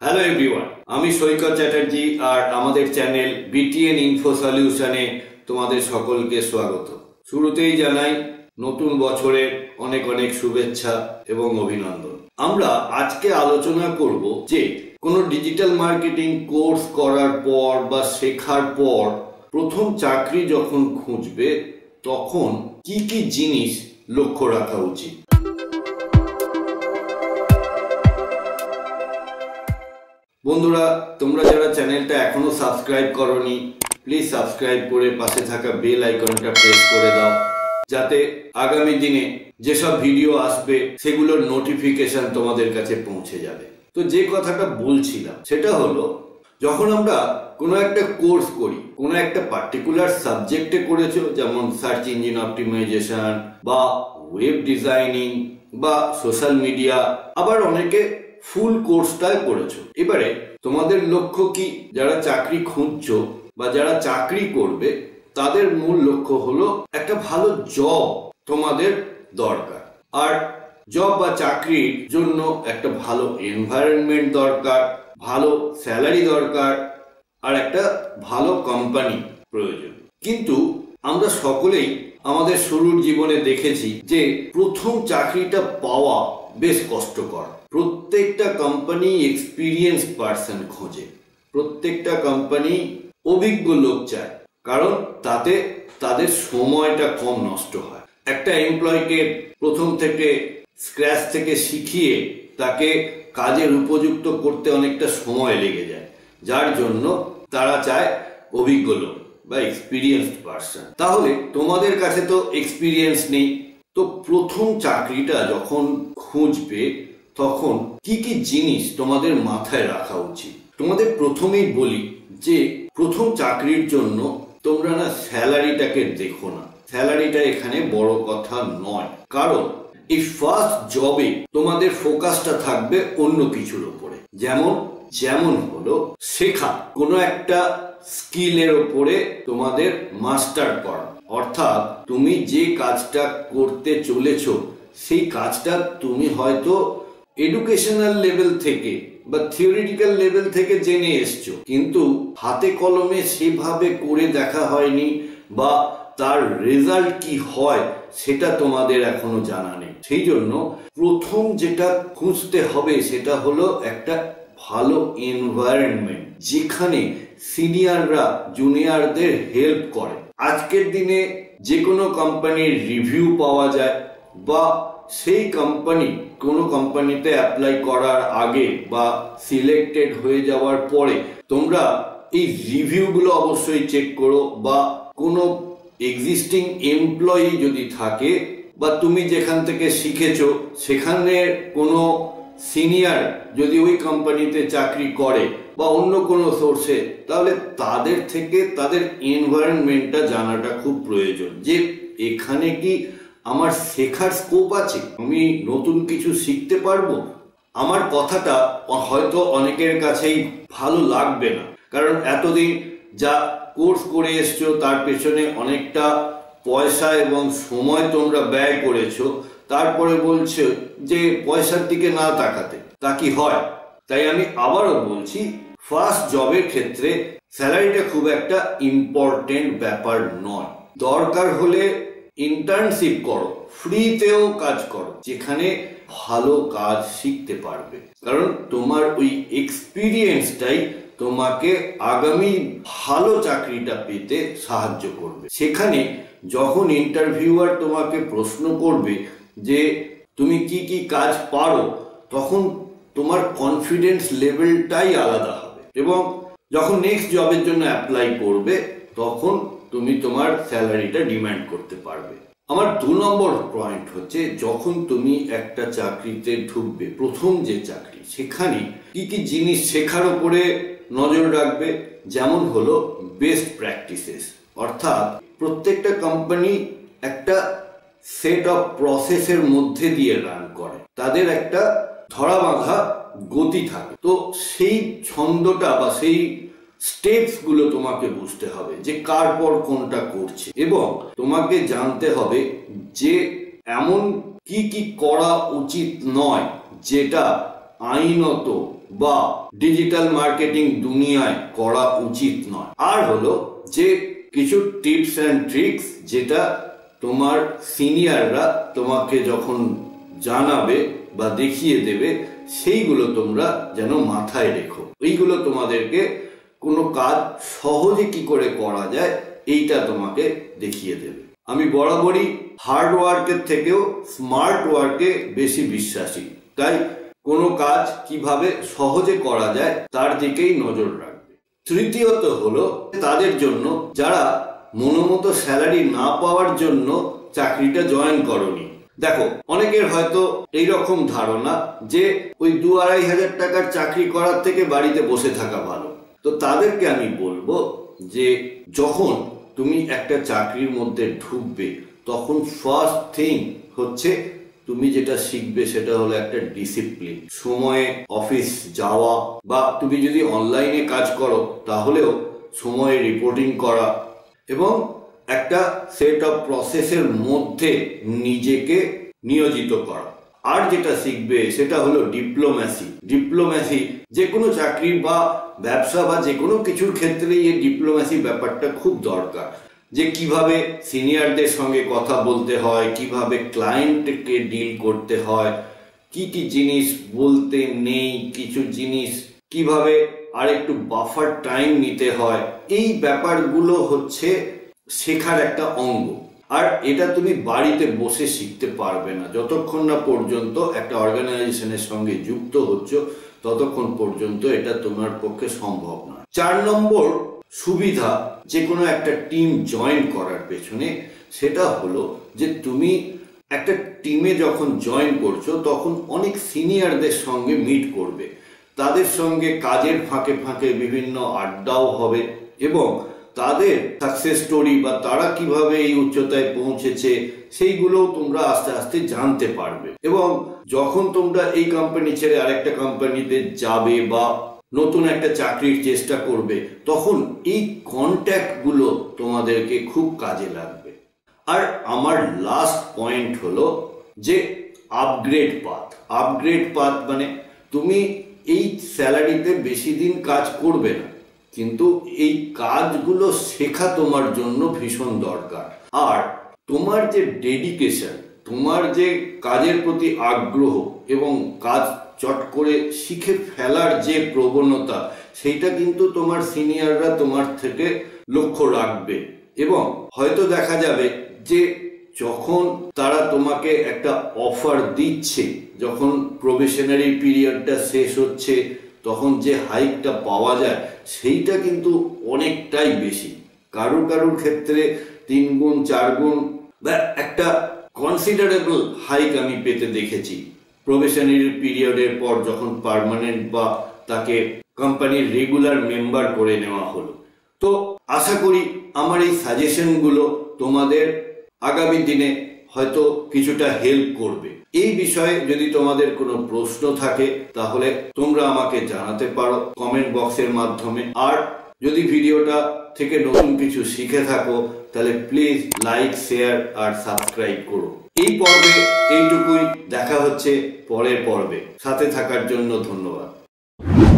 Hello everyone, আমি সৈকত চ্যাটার্জি আর আমাদের channel BTN info সলিউশনে তোমাদের সকলকে স্বাগত। শুরুতেই জানাই নতুন বছরের অনেক অনেক শুভেচ্ছা এবং অভিনন্দন। আমরা আজকে আলোচনা করব যে কোনো ডিজিটাল মার্কেটিং কোর্স করার পর বা শেখার পর প্রথম চাকরি যখন খুঁজবে তখন কি কি জিনিস লক্ষ্য রাখা উচিত। বন্ধুরা, তোমরা যারা চ্যানেলটা এখনো সাবস্ক্রাইব করোনি, প্লিজ সাবস্ক্রাইব করে পাশে থাকা বেল আইকনটা প্রেস করে দাও, যাতে আগামী দিনে যেসব ভিডিও আসবে সেগুলোর নোটিফিকেশন তোমাদের কাছে পৌঁছে যাবে। তো যে কথাটা বলছিলাম সেটা হলো, যখন আমরা কোনো একটা কোর্স করি, কোনো একটা পার্টিকুলার সাবজেক্টে করেছো, যেমন সার্চ ইঞ্জিন অপটিমাইজেশন বা ওয়েব ডিজাইনিং বা সোশ্যাল মিডিয়া, আবার অনেকে ফুল কোর্সটাই করেছো। এবারে তোমাদের লক্ষ্য কি? যারা চাকরি খুঁজছো বা যারা চাকরি করবে তাদের মূল লক্ষ্য হলো একটা ভালো জব তোমাদের দরকার, আর জব বা চাকরির জন্য একটা ভালো এনভায়রনমেন্ট দরকার, ভালো স্যালারি দরকার, আর একটা ভালো কোম্পানি প্রয়োজন। কিন্তু আমরা সকলেই আমাদের শুরুর জীবনে দেখেছি যে প্রথম চাকরিটা পাওয়া বেশ কষ্টকর। প্রত্যেকটা কোম্পানি এক্সপিরিয়েন্স পার্সন খোঁজে, প্রত্যেকটা কোম্পানি অভিজ্ঞ লোক চায়, কারণ তাতে তাদের সময়টা কম নষ্ট হয়। একটা এমপ্লয়কে প্রথম থেকে স্ক্র্যাচ থেকে শিখিয়ে তাকে কাজের উপযুক্ত করতে অনেকটা সময় লেগে যায়, যার জন্য তারা চায় অভিজ্ঞ লোক বা এক্সপিরিয়েন্সড পার্সন। তাহলে তোমাদের কাছে তো এক্সপিরিয়েন্স নেই, তো প্রথম চাকরিটা যখন খুঁজবে তখন কি কি জিনিস তোমাদের মাথায় রাখা উচিত। তোমাদের প্রথমেই বলি যে প্রথম চাকরির জন্য তোমরা না স্যালারিটাকে দেখো না, স্যালারিটা এখানে বড় কথা নয়, কারণ এই ফার্স্ট জবে তোমাদের ফোকাসটা থাকবে অন্য কিছুর উপরে। যেমন হলো শেখা, কোনো একটা স্কিলের উপরে তোমাদের মাস্টার করা, অর্থাৎ তুমি যে কাজটা করতে চলেছো সেই কাজটা তুমি হয়তো এডুকেশনাল লেভেল থেকে বা থিওরিটিক্যাল লেভেল থেকে জেনে এসছো, কিন্তু হাতে কলমে সেভাবে করে দেখা হয়নি বা তার রেজাল্ট কি হয় সেটা তোমাদের এখনো জানা নেই। সেই জন্য প্রথম যেটা খুঁজতে হবে সেটা হলো একটা ভালো এনভায়রনমেন্ট, যেখানে সিনিয়ররা জুনিয়রদের হেল্প করে। আজকের দিনে যে কোনো কোম্পানির রিভিউ পাওয়া যায়, বা সেই কোম্পানি কোনো কোম্পানিতে অ্যাপ্লাই করার আগে বা সিলেক্টেড হয়ে যাওয়ার পরে তোমরা এই রিভিউগুলো অবশ্যই চেক করো, বা কোনো এক্সিস্টিং এমপ্লয়ি যদি থাকে বা তুমি যেখান থেকে শিখেছো সেখানে কোনো সিনিয়র যদি ওই কোম্পানিতে চাকরি করে বা অন্য কোনো সোর্সে, তাহলে তাদের থেকে তাদের এনভায়রনমেন্টটা জানাটা খুব প্রয়োজন, যে এখানে কি আমার শেখার স্কোপ আছে, আমি নতুন কিছু শিখতে পারবো। আমার কথাটা হয়তো অনেকের কাছেই ভালো লাগবে না, কারণ এতদিন যা কোর্স করে এসছো তার পেছনে অনেকটা পয়সা এবং সময় তোমরা ব্যয় করেছো, তারপরে বলছো যে পয়সার দিকে না তাকাতে, তা কি হয়? তাই আমি আবারও বলছি, ফার্স্ট জবের ক্ষেত্রে স্যালারিটা খুব একটা ইম্পর্টেন্ট ব্যাপার নয়। দরকার হলে ইন্টার্নশিপ করো, ফ্রিতেও কাজ করো, যেখানে ভালো কাজ শিখতে পারবে, কারণ তোমার ওই এক্সপিরিয়েন্সটাই তোমাকে আগামী ভালো চাকরিটা পেতে সাহায্য করবে। সেখানে যখন ইন্টারভিউয়ার তোমাকে প্রশ্ন করবে যে তুমি কি কি কাজ পারো, তখন তোমার কনফিডেন্স লেভেলটাই আলাদা হবে, এবং যখন নেক্সট জবের জন্য অ্যাপ্লাই করবে তখন তুমি তোমার স্যালারিটা ডিমান্ড করতে পারবে। আমার 2 নম্বর পয়েন্ট হচ্ছে, যখন তুমি একটা চাকরিতে ঢুকবে, প্রথম যে চাকরি, সেখানে কি কি জিনিস শেখার উপরে নজর রাখবে। যেমন হলো বেস্ট প্র্যাকটিসেস, অর্থাৎ প্রত্যেকটা কোম্পানি একটা সেট অফ প্রসেসের মধ্যে দিয়ে রান করে, তাদের একটা ধরা বাঁধা গতি থাকে, তো সেই ছন্দটা বা সেই স্টেপস গুলো তোমাকে বুঝতে হবে যে কার পর কোনটা করছে, এবং তোমাকে জানতে হবে যে এমন কি কি করা উচিত নয় যেটা আইনত বা ডিজিটাল মার্কেটিং দুনিয়ায় করা উচিত নয়। আর হলো যে কিছু টিপস অ্যান্ড ট্রিক্স যেটা তোমার সিনিয়ররা তোমাকে যখন জানাবে বা দেখিয়ে দেবে, সেইগুলো তোমরা যেন মাথায় রেখো। এইগুলো তোমাদেরকে কোনো কাজ সহজে কি করে করা যায় এইটা তোমাকে দেখিয়ে দেবে। আমি বরাবরই হার্ড ওয়ার্কের থেকেও স্মার্ট ওয়ার্কে বেশি বিশ্বাসী, তাই কোনো কাজ কিভাবে সহজে করা যায় তার দিকেই নজর রাখবে। তৃতীয়ত হলো তাদের জন্য যারা মনোমতো স্যালারি না পাওয়ার জন্য চাকরিটা জয়েন করনি। দেখো, অনেকের হয়তো এইরকম ধারণা যে ওই 2-2.5 হাজার টাকার চাকরি করার থেকে বাড়িতে বসে থাকা ভালো। তো তাদেরকে আমি বলবো যে যখন তুমি একটা চাকরির মধ্যে ঢুকবে তখন ফার্স্ট থিং হচ্ছে তুমি যেটা শিখবে সেটা হলো একটা ডিসিপ্লিন, সময়ে অফিস যাওয়া, বা তুমি যদি অনলাইনে কাজ করো তাহলেও সময়ে রিপোর্টিং করা এবং একটা সেট অফ প্রসেসের মধ্যে নিজেকে নিয়োজিত করা। আর যেটা শিখবে সেটা হলো ডিপ্লোম্যাসি। যে কোনো চাকরি বা ব্যবসা বা যে কোনো কিছুর ক্ষেত্রেই এই ডিপ্লোম্যাসি ব্যাপারটা খুব দরকার, যে কিভাবে সিনিয়রদের সঙ্গে কথা বলতে হয়, কিভাবে ক্লায়েন্টকে ডিল করতে হয়, কি কি জিনিস বলতে নেই, কিছু জিনিস কিভাবে আর একটু বাফার টাইম নিতে হয়। এই ব্যাপারগুলো হচ্ছে শেখার একটা অঙ্গ। আর এটা তুমি বাড়িতে বসে শিখতে পারবে না যতক্ষণ না পর্যন্ত একটা অর্গানাইজেশনের সঙ্গে যুক্ত হচ্ছ, ততক্ষণ পর্যন্ত এটা তোমার পক্ষে সম্ভব না। 4 নম্বর সুবিধা যে কোনো একটা টিম জয়েন করার পেছনে সেটা হলো যে তুমি একটা টিমে যখন জয়েন করছো তখন অনেক সিনিয়রদের সঙ্গে মিট করবে, তাদের সঙ্গে কাজের ফাঁকে ফাঁকে বিভিন্ন আড্ডাও হবে এবং তাদের সাকসেস স্টোরি বা তারা কিভাবে এই উচ্চতায় পৌঁছেছে সেইগুলো তোমরা আস্তে আস্তে জানতে পারবে। এবং যখন তোমরা এই কোম্পানি ছেড়ে আরেকটা কোম্পানিতে যাবে বা নতুন একটা চাকরির চেষ্টা করবে তখন এই কন্ট্যাক্টগুলো তোমাদেরকে খুব কাজে লাগবে। আর আমার লাস্ট পয়েন্ট হলো যে আপগ্রেড পাথ মানে তুমি এই স্যালারিতে বেশি দিন কাজ করবে না, কিন্তু এই কাজগুলো শেখা তোমার জন্য ভীষণ দরকার। আর তোমার যে ডেডিকেশন, তোমার যে কাজের প্রতি আগ্রহ এবং কাজ চট করে শিখে ফেলার যে প্রবণতা, সেইটা কিন্তু তোমার সিনিয়ররা তোমার থেকে লক্ষ্য রাখবে। এবং হয়তো দেখা যাবে যে যখন তারা তোমাকে একটা অফার দিচ্ছে, যখন প্রবেশনারি পিরিয়ডটা শেষ হচ্ছে, তখন যে হাইকটা পাওয়া যায় সেইটা কিন্তু অনেকটাই বেশি। কারুর ক্ষেত্রে 3 গুণ 4 গুণ বা একটা কনসিডারেবল হাইক আমি পেতে দেখেছি প্রবেশনারি পিরিয়ডের পর, যখন পার্মানেন্ট বা তাকে কোম্পানির রেগুলার মেম্বার করে নেওয়া হলো। তো আশা করি আমার এই সাজেশনগুলো তোমাদের আগামী দিনে হয়তো কিছুটা হেল্প করবে। এই বিষয়ে যদি তোমাদের কোনো প্রশ্ন থাকে তাহলে তোমরা আমাকে জানাতে পারো কমেন্ট বক্সের মাধ্যমে। আর যদি ভিডিওটা থেকে নতুন কিছু শিখে থাকো তাহলে প্লিজ লাইক, শেয়ার আর সাবস্ক্রাইব করো। এই পর্বে এইটুকুই, দেখা হচ্ছে পরের পর্বে। সাথে থাকার জন্য ধন্যবাদ।